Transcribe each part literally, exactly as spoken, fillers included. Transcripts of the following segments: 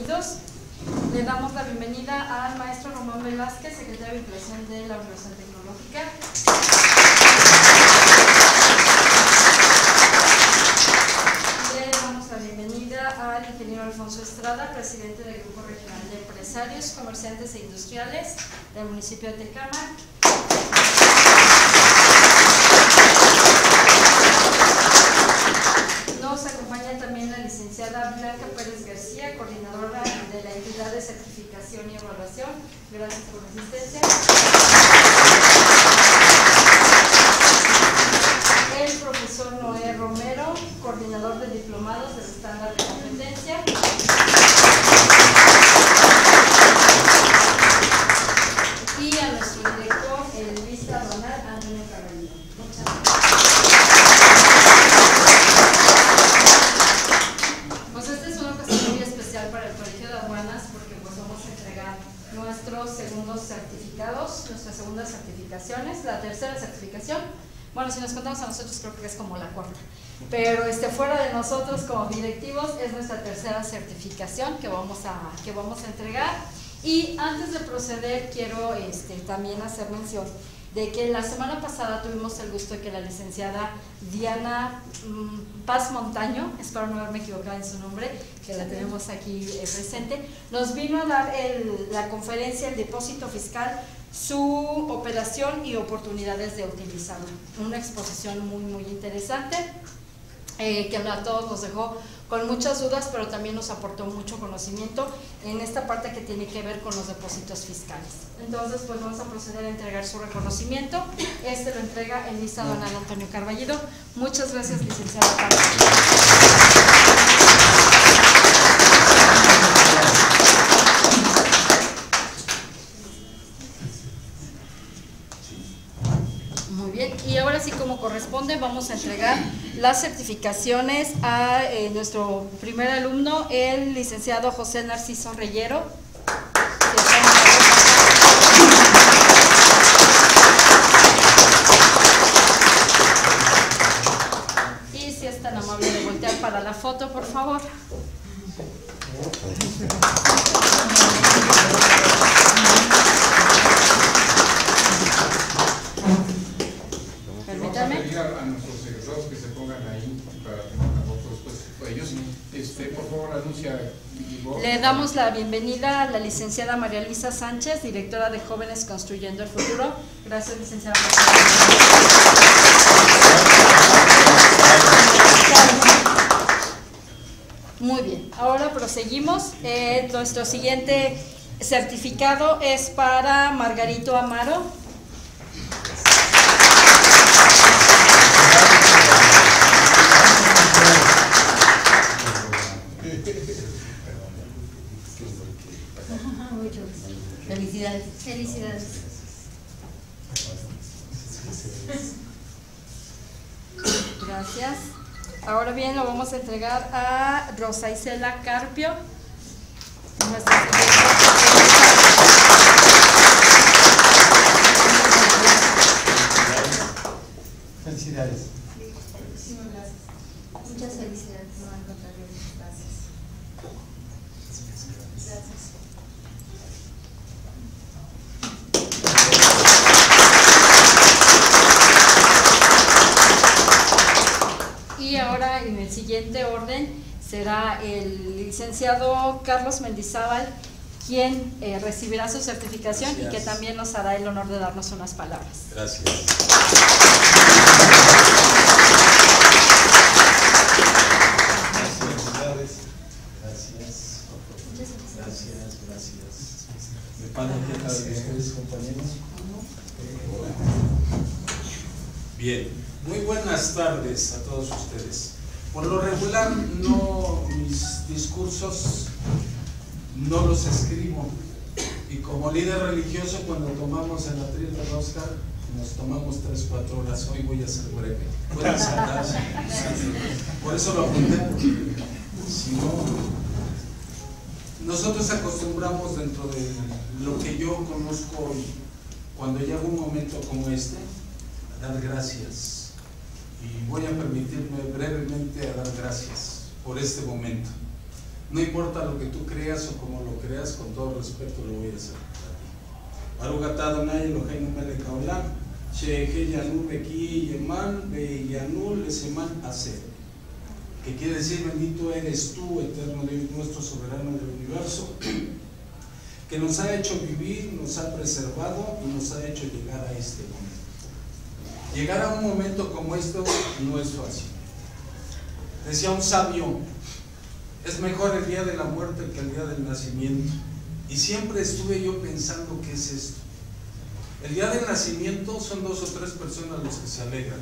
bienvenidos. Le damos la bienvenida al maestro Román Velázquez, secretario de vinculación de la Universidad Tecnológica. Le damos la bienvenida al ingeniero Alfonso Estrada, presidente del Grupo Regional de Empresarios, Comerciantes e Industriales del municipio de Tecámac. Nos acompaña también la licenciada Blanca Pérez García, coordinadora de la entidad de certificación y evaluación. Gracias por la asistencia. El profesor Noé Romero, coordinador de diplomados del estándar de competencia. Y a nuestro director, el vista aduanal, Antonio Carballo. Muchas gracias. Para el Colegio de Aduanas, porque pues vamos a entregar nuestros segundos certificados, nuestras segundas certificaciones, la tercera certificación. Bueno, si nos contamos a nosotros creo que es como la cuarta, pero este, fuera de nosotros como directivos es nuestra tercera certificación que vamos a, que vamos a entregar. Y antes de proceder quiero este, también hacer mención de que la semana pasada tuvimos el gusto de que la licenciada Diana mmm, Paz Montaño, espero no haberme equivocado en su nombre, que la tenemos aquí eh, presente, nos vino a dar el, la conferencia El depósito fiscal, su operación y oportunidades de utilizarlo. Una exposición muy muy interesante eh, que a todos nos dejó con muchas dudas, pero también nos aportó mucho conocimiento en esta parte que tiene que ver con los depósitos fiscales. Entonces, pues vamos a proceder a entregar su reconocimiento. Este lo entrega el vista aduanal Antonio Carballo. Muchas gracias, licenciado Carlos. Muy bien, y ahora sí, como corresponde, vamos a entregar las certificaciones a eh, nuestro primer alumno, el licenciado José Narciso Reyero. Y si es tan amable de voltear para la foto, por favor. Permítame. Vamos a pedir a nuestros egresados que se pongan ahí para tomar una foto después. Ellos, este, por favor, anuncia. Le damos la bienvenida a la licenciada María Luisa Sánchez, directora de Jóvenes Construyendo el Futuro. Gracias, licenciada. Muy bien, ahora proseguimos. Eh, nuestro siguiente certificado es para Margarito Amaro. Felicidades. Felicidades. Gracias. Ahora bien, lo vamos a entregar a Rosa Isela Carpio. Felicidades. Muchas felicidades. No, al contrario, gracias. Gracias. Y ahora en el siguiente orden será el licenciado Carlos Mendizábal quien eh, recibirá su certificación. Gracias. Y que también nos hará el honor de darnos unas palabras. Gracias. Felicidades. Gracias. Gracias, gracias. Me pagan que cada de ustedes, compañeros. Bien, muy buenas tardes a todos ustedes. Por lo regular, no, mis discursos no los escribo. Y como líder religioso, cuando tomamos el atril de Oscar, nos tomamos tres, cuatro horas. Hoy voy a ser breve. Pueden sentarse. Por eso lo apunté. Si no, nosotros acostumbramos dentro de lo que yo conozco hoy, cuando llega un momento como este, a dar gracias. Y voy a permitirme brevemente a dar gracias por este momento. No importa lo que tú creas o como lo creas, con todo respeto lo voy a hacer. Arugata Donai Eloheinu melech haolam, shehe yanu beki yeman be yanu leseman hacer. Que quiere decir: bendito eres tú, eterno Dios nuestro, soberano del universo, que nos ha hecho vivir, nos ha preservado y nos ha hecho llegar a este momento. Llegar a un momento como este no es fácil. Decía un sabio: es mejor el día de la muerte que el día del nacimiento. Y siempre estuve yo pensando: ¿qué es esto? El día del nacimiento son dos o tres personas los que se alegran.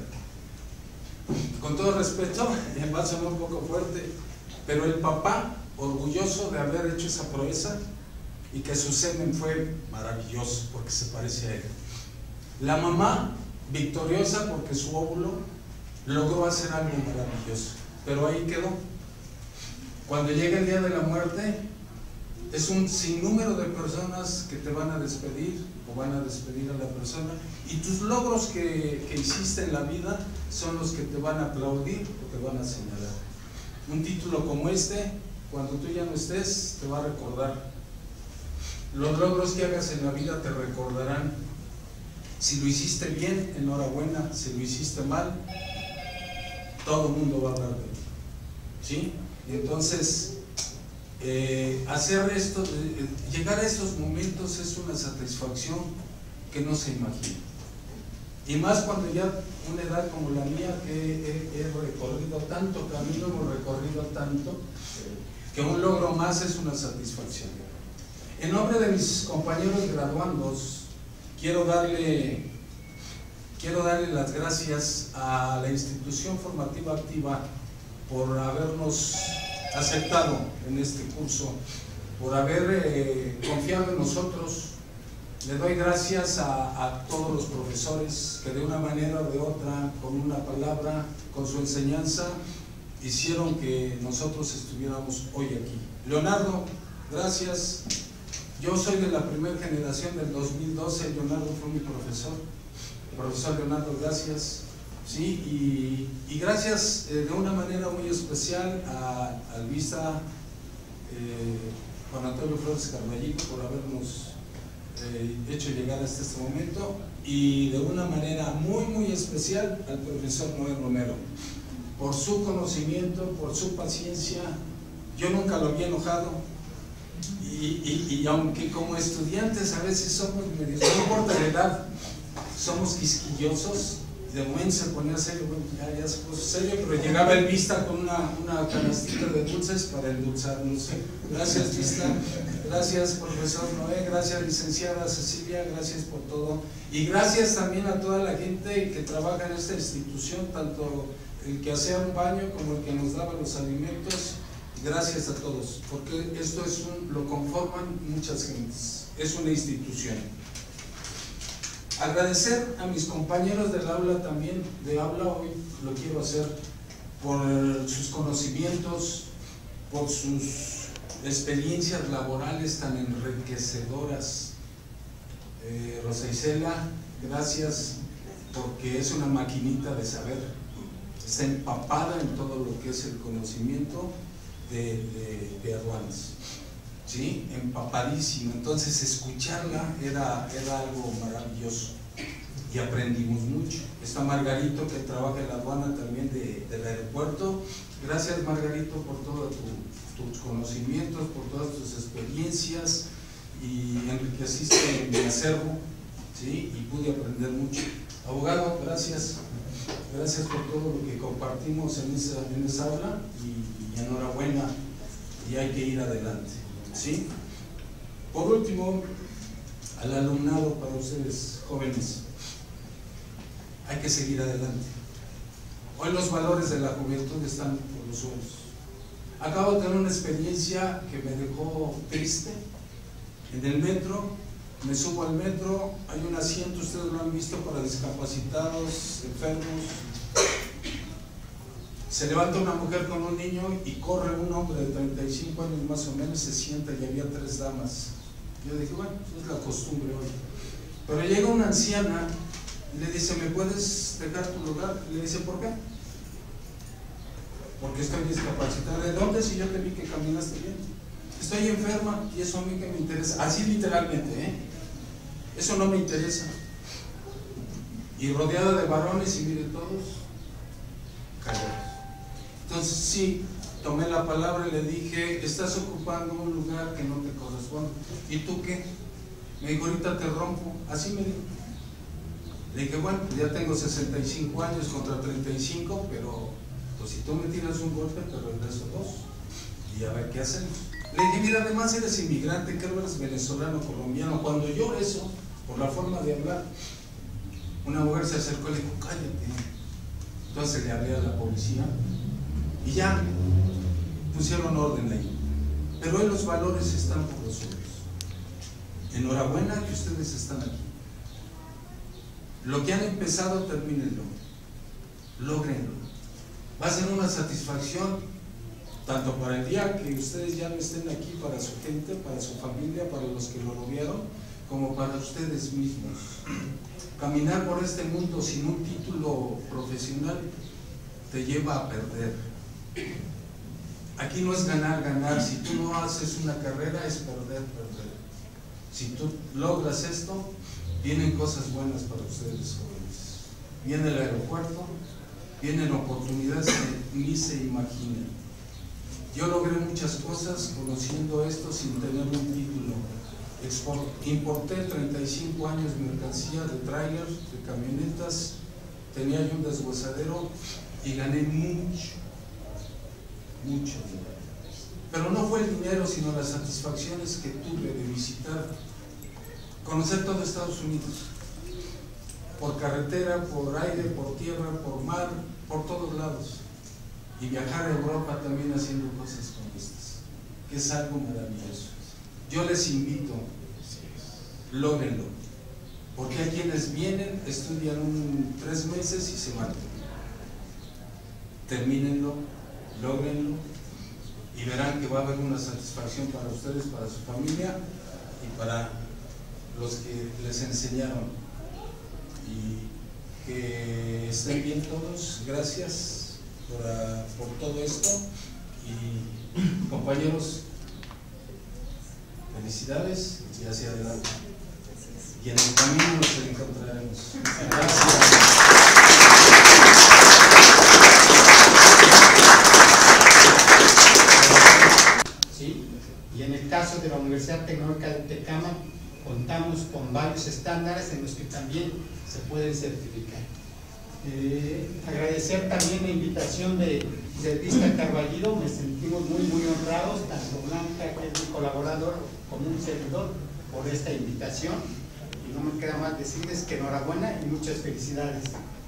Con todo respeto, va a sonar un poco fuerte, pero el papá, orgulloso de haber hecho esa proeza y que su semen fue maravilloso porque se parece a él. La mamá, victoriosa porque su óvulo logró hacer algo maravilloso, pero ahí quedó. Cuando llega el día de la muerte, es un sinnúmero de personas que te van a despedir o van a despedir a la persona, y tus logros que, que hiciste en la vida son los que te van a aplaudir o te van a señalar. Un título como este, cuando tú ya no estés, te va a recordar. Los logros que hagas en la vida te recordarán. Si lo hiciste bien, enhorabuena. Si lo hiciste mal, todo el mundo va a hablar de ti, ¿sí? Y entonces, eh, hacer esto, eh, llegar a estos momentos es una satisfacción que no se imagina. Y más cuando ya una edad como la mía, que he, he recorrido tanto camino, hemos recorrido tanto, que un logro más es una satisfacción. En nombre de mis compañeros graduandos, quiero darle, quiero darle las gracias a la institución formativa activa por habernos aceptado en este curso, por haber eh, confiado en nosotros. Le doy gracias a, a todos los profesores que de una manera o de otra, con una palabra, con su enseñanza, hicieron que nosotros estuviéramos hoy aquí. Leonardo, gracias. Yo soy de la primera generación del dos mil doce, Leonardo fue mi profesor. Profesor Leonardo, gracias. Sí, y, y gracias eh, de una manera muy especial a Alvisa, eh, Juan Antonio Flores Carballito, por habernos eh, hecho llegar hasta este momento, y de una manera muy muy especial al profesor Noé Romero, por su conocimiento, por su paciencia. Yo nunca lo había enojado, y, y, y aunque como estudiantes a veces somos medio, no importa la edad, somos quisquillosos. De momento se ponía serio, bueno, ya, ya se puso serio, pero llegaba el Vista con una, una canastita de dulces para endulzarnos. Gracias, Vista, gracias, profesor Noé, gracias, licenciada Cecilia, gracias por todo. Y gracias también a toda la gente que trabaja en esta institución, tanto el que hacía un baño como el que nos daba los alimentos. Gracias a todos, porque esto es un, lo conforman muchas gentes, es una institución. Agradecer a mis compañeros del aula también, de aula, hoy lo quiero hacer, por sus conocimientos, por sus experiencias laborales tan enriquecedoras. Eh, Rosa Isela, gracias, porque es una maquinita de saber, está empapada en todo lo que es el conocimiento de, de, de aduanas. ¿Sí? Empapadísima. Entonces escucharla era, era algo maravilloso y aprendimos mucho. Está Margarito, que trabaja en la aduana también de, del aeropuerto. Gracias, Margarito, por todos tu, tus conocimientos, por todas tus experiencias, y enriqueciste mi acervo, ¿sí? Y pude aprender mucho. Abogado, gracias. Gracias por todo lo que compartimos en esa, en esa aula, y, y enhorabuena, y hay que ir adelante. ¿Sí? Por último, al alumnado, para ustedes jóvenes, hay que seguir adelante. Hoy los valores de la juventud están por los suelos. Acabo de tener una experiencia que me dejó triste. En el metro, me subo al metro, hay un asiento, ustedes lo han visto, para discapacitados, enfermos. Se levanta una mujer con un niño y corre un hombre de treinta y cinco años más o menos, se sienta, y había tres damas. Yo dije, bueno, es la costumbre hoy. Pero llega una anciana y le dice, ¿me puedes dejar tu lugar? Y le dice, ¿por qué? porque estoy discapacitada. ¿De dónde? Si yo te vi que caminaste bien. Estoy enferma y eso a mí que me interesa. Así literalmente, ¿eh? Eso no me interesa. Y rodeada de varones y mire todos callados. Entonces sí, tomé la palabra y le dije, estás ocupando un lugar que no te corresponde. ¿Y tú qué? Me dijo, ahorita te rompo. Así me dijo. Le dije, bueno, ya tengo sesenta y cinco años contra treinta y cinco, pero pues si tú me tiras un golpe, te regreso dos. Y a ver qué hacemos. Le dije, mira, además eres inmigrante, creo que eres venezolano, colombiano. Cuando yo eso, por la forma de hablar, una mujer se acercó y le dijo, cállate. Entonces le hablé a la policía y ya pusieron orden ahí. Pero hoy los valores están por los suelos. Enhorabuena que ustedes están aquí. Lo que han empezado, termínenlo. Lógrenlo. Va a ser una satisfacción tanto para el día que ustedes ya no estén aquí, para su gente, para su familia, para los que lo rodearon, como para ustedes mismos. Caminar por este mundo sin un título profesional te lleva a perder. Aquí no es ganar, ganar. Si tú no haces una carrera es perder, perder. Si tú logras esto, vienen cosas buenas para ustedes, jóvenes. Viene el aeropuerto, vienen oportunidades que ni se imaginan. Yo logré muchas cosas conociendo esto sin tener un título. Export, importé treinta y cinco años mercancía de trailers, de camionetas, tenía yo un deshuesadero y gané mucho, mucho dinero. Pero no fue el dinero, sino las satisfacciones que tuve de visitar, conocer todo Estados Unidos, por carretera, por aire, por tierra, por mar, por todos lados, y viajar a Europa también haciendo cosas como estas, que es algo maravilloso. Yo les invito, lógrenlo, porque hay quienes vienen, estudian un, tres meses y se van. Termínenlo, lógrenlo y verán que va a haber una satisfacción para ustedes, para su familia y para los que les enseñaron. Y que estén bien todos. Gracias por, uh, por todo esto y compañeros, felicidades y hacia adelante. Y en el camino nos encontraremos. Gracias. ¿Sí? Y en el caso de la Universidad Tecnológica de Tecama, contamos con varios estándares en los que también se pueden certificar. Eh, agradecer también la invitación de Servista Carballido, me sentimos muy muy honrados, tanto Blanca, que es mi colaborador, como un servidor, por esta invitación, y no me queda más decirles que enhorabuena y muchas felicidades.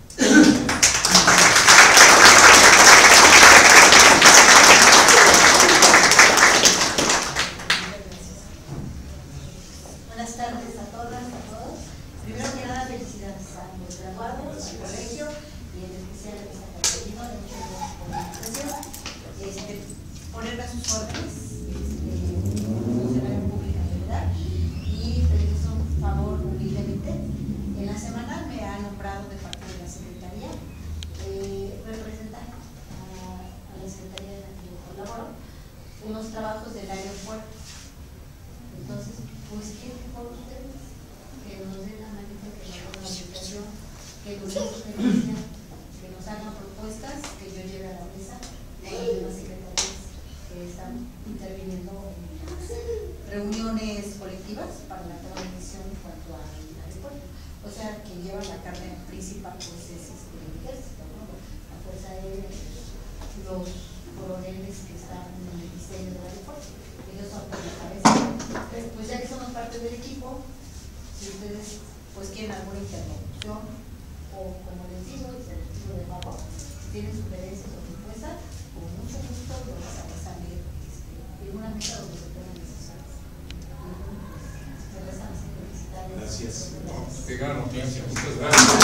Buenas tardes a todas, a todos. Primero que nada, felicidades a los graduados, al colegio y en especial a Servista Carballido, muchas gracias por la invitación. Este, ponerme a sus órdenes, este, funcionario público en general, y pedirles un favor humildemente. En la semana me ha nombrado de parte de la Secretaría eh, representar a, a la Secretaría en la que yo colaboro unos trabajos del aeropuerto. Entonces, pues, ¿qué por ustedes? Que nos den la manita, que nos den la invitación, que nos den experiencia, que nos hagan propuestas, que yo lleve a la mesa con las demás secretarías que están interviniendo en las reuniones colectivas para la toma de decisión en cuanto al aeropuerto. O sea, quien lleva la carne principal pues es este, el ejército, ¿no? La Fuerza Aérea, los coroneles que están en el diseño del aeropuerto. Ellos son por la cabeza. Entonces, pues ya que somos parte del equipo, si ustedes pues quieren alguna interlocución o como les digo, desde el equipo de favor, si tienen sugerencias o propuestas, con mucho gusto lo vas a pasar bien este, en una mesa donde se tomen decisiones. Me restan las felicidades. Gracias. Qué gran noticia. Muchas gracias.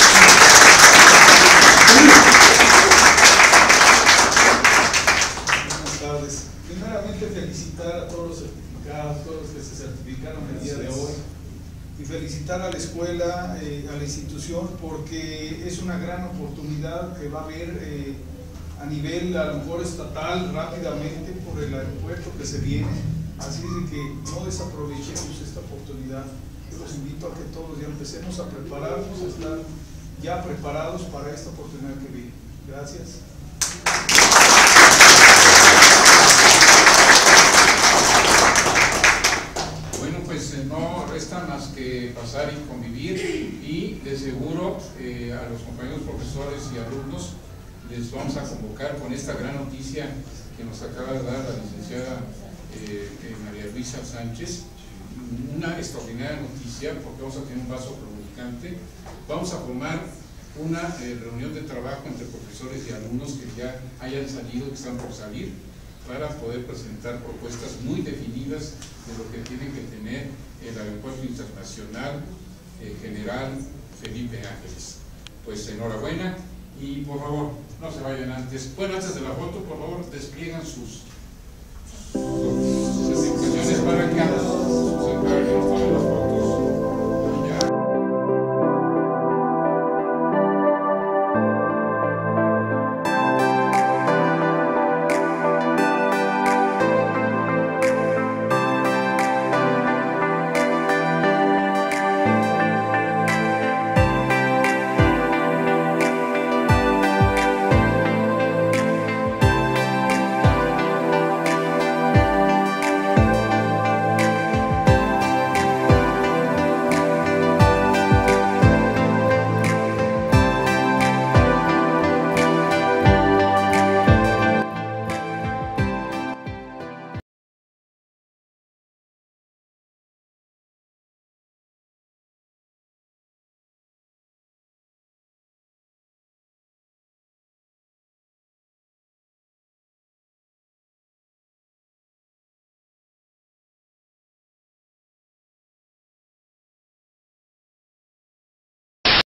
Buenas tardes. Primeramente felicitar a todos los certificados, todos los que se certificaron el día de hoy, y felicitar a la escuela, eh, a la institución, porque es una gran oportunidad que va a haber eh, a nivel a lo mejor estatal rápidamente por el aeropuerto que se viene, así de que no desaprovechemos esta oportunidad. Yo los invito a que todos ya empecemos a prepararnos, a estar ya preparados para esta oportunidad que viene. Gracias. Bueno, pues eh, no resta más que pasar y convivir, y de seguro eh, a los compañeros profesores y alumnos les vamos a convocar con esta gran noticia que nos acaba de dar la licenciada eh, eh, María Luisa Sánchez, una extraordinaria noticia, porque vamos a tener un vaso comunicante. Vamos a formar una eh, reunión de trabajo entre profesores y alumnos que ya hayan salido, que están por salir, para poder presentar propuestas muy definidas de lo que tiene que tener el Aeropuerto Internacional eh, General Felipe Ángeles. Pues enhorabuena, y por favor, no se vayan antes. Bueno, antes de la foto, por favor, despliegan sus... sus